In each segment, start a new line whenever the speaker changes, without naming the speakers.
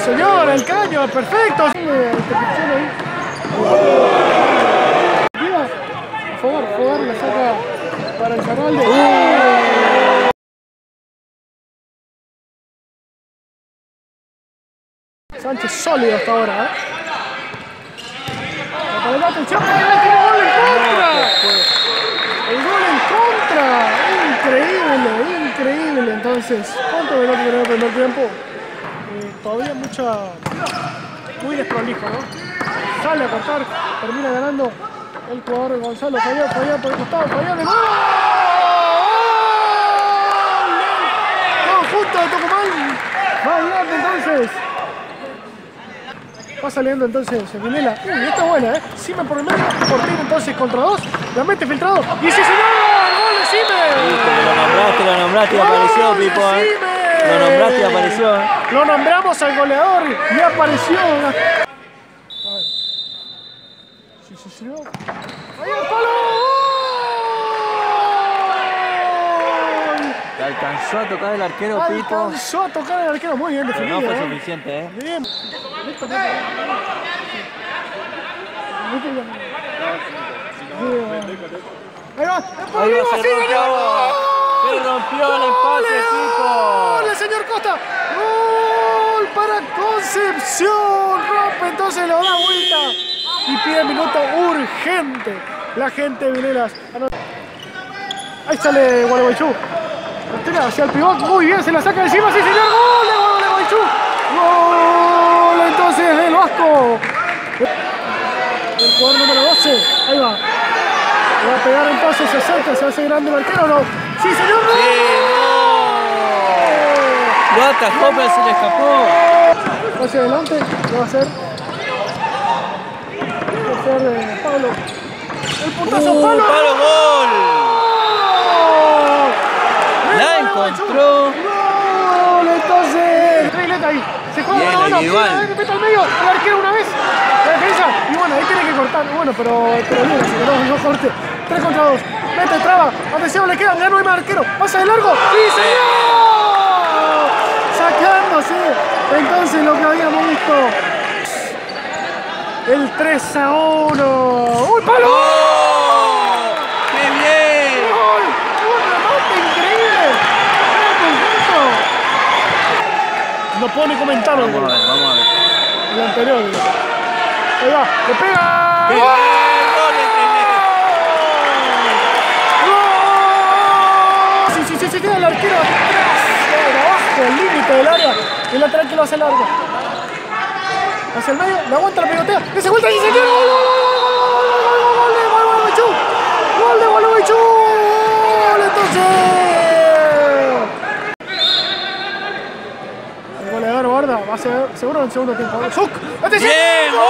señor, el caño, perfecto. A favor, la saca para el Zarralde. Sánchez sólido hasta ahora, La atención, porque tiene gol en contra. El gol en contra. Increíble. Entonces, ¿cuánto veló que tenía el primer tiempo? Todavía muy desprolijo, ¿no? Sale a cortar, termina ganando el jugador Gonzalo. Falló por el costado, falló de gol. Conjunto de Tucumán. Va adelante entonces. Va saliendo entonces Vinela. Esta es buena, Sime por el medio. Fortín entonces contra 2. La mete filtrado. Y sí, señor. ¡Gol de Sime!
Lo nombraste y apareció, Pipo. Lo nombraste y apareció.
Lo nombramos al goleador y apareció. A ver. Sí, señor. ¡Ahí el palo!
Le alcanzó a tocar el arquero, Pipo.
Alcanzó a tocar el arquero. Muy bien defendido.
Pero no fue suficiente,
Bien. Ahí va.
Se rompió el empate, Pipo.
¡Gol, señor Costa! ¡Gol para Concepción! Rompe, entonces lo da vuelta y pide minuto urgente. La gente de Vinelas. Ahí sale Gualeguaychú. Tira hacia el pivot. Muy bien, se la saca encima. ¡Sí, señor! ¡Gol de Gualeguaychú! ¡Gol entonces del Vasco! El jugador número 12. Ahí va. Va a pegar entonces, se acerca, se hace grande el arquero, ¿no? ¡Sí, señor! ¡No!
Sí, no. Lo atajó, pero se le escapó.
Hacia adelante, ¿qué va a hacer? Pablo. El puntazo, Pablo.
¡Palo, gol! La encontró.
¡Gol! Entonces, Reileta ahí. Se juega
bien,
la mano, mete al medio, el arquero una vez. La defensa, y bueno, ahí tiene que cortar. Bueno, pero bien, así que no corte. 3 contra 2. Mete, traba. Atención, le quedan, ya no hay más arquero. Pasa de largo. ¡Sí, señor! Sacándose. Entonces lo que habíamos visto. El 3-1. ¡Uy, palo!
¡Oh! ¡Qué bien!
¡Gol! ¡Un remate increíble! No puedo ni comentarlo.
Vamos a ver.
El anterior. Ahí va, le pega.
¡Qué
¡Gol!
bien!
Se queda el arquero atrás, abajo, el límite del área. El lateral que lo hace largo. Hacia el medio, le aguanta la pegotea. ¡Ese vuelta y se queda! ¡Gol de Gualeguaychú! ¡Gol entonces! El goleador Borda va a ser seguro en el segundo tiempo. ¡Zuc! ¡Atención!
¡Bien! ¡Gol!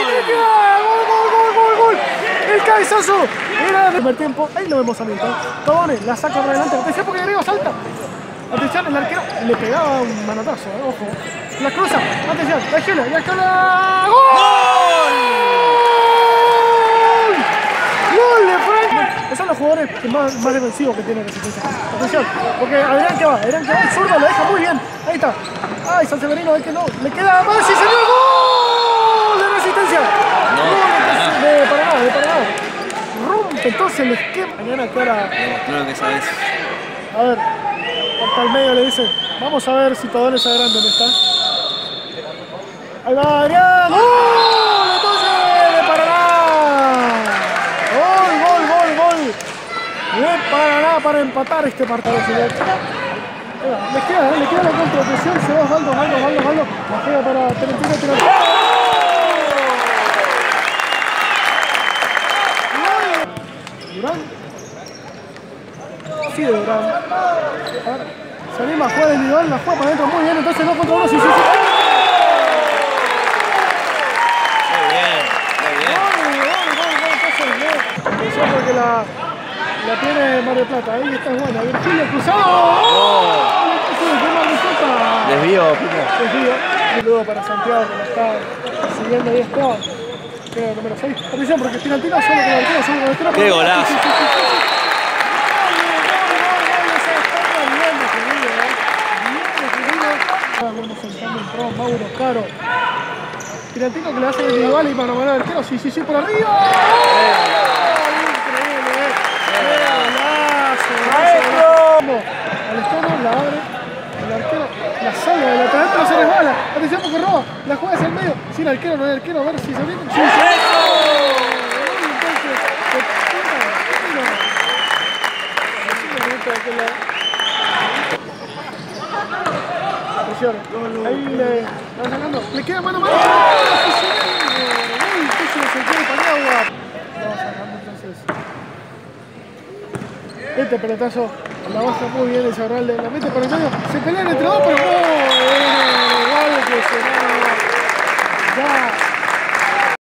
¡Gol! El cabezazo era del primer tiempo. Ahí lo vemos a Milton. Tobone la saca para adelante. Atención porque arriba salta. Atención, el arquero le pegaba un manotazo, ojo. La cruza. Atención, la esquina. ¡Gol! ¡Gol de Frank! Esos son los jugadores más defensivos que tienen resistencia. Atención, porque Adrián que va, el zurdo lo deja muy bien. Ahí está. Ay, San Severino, que no. Le queda más. ¡Sí, señor! ¡Gol de resistencia! De Paraná. Rompe entonces el esquema. Mañana cara.
Creo que sabes.
A ver, hasta el medio le dice. Vamos a ver si Todone es grande donde está. Ahí va Adrián. ¡Gol! Entonces de Paraná. Gol. De Paraná para empatar este partido. Le queda la contrapresión. Se va Osvaldo. La juega para Tolentino. Durán. Sí, de Durán. Se anima a jugar individual, la juega para adentro muy bien, entonces 2 contra 1, sí.
Muy bien.
Atención porque la tiene Mar del Plata, ahí está buena. Virgilio cruzado.
Desvío, Pipo.
Desvío. Y luego para Santiago que lo está siguiendo ahí Esteban. Queda número 6. Atención porque Tirantino solo con la altura,
¡Qué golazo!
Vamos sentando Ron, Mauro, Caro. Tirantino que le hace el individual y mano a mano al arquero. Sí, por arriba. Increíble, golazo. Alestano la abre. El arquero la salva. El lateral no se resbala. Atención porque roba. La juega hacia el medio. Sin arquero, no hay arquero. A ver si se viene. Sí. Ahí le va sacando, le queda mano a mano. Se queda Paniagua. Lo va sacando entonces. Este pelotazo la baja muy bien el Zabarralde, la mete por el medio, se pelean entre dos, pero ¡oh! Igual que se va. Ya.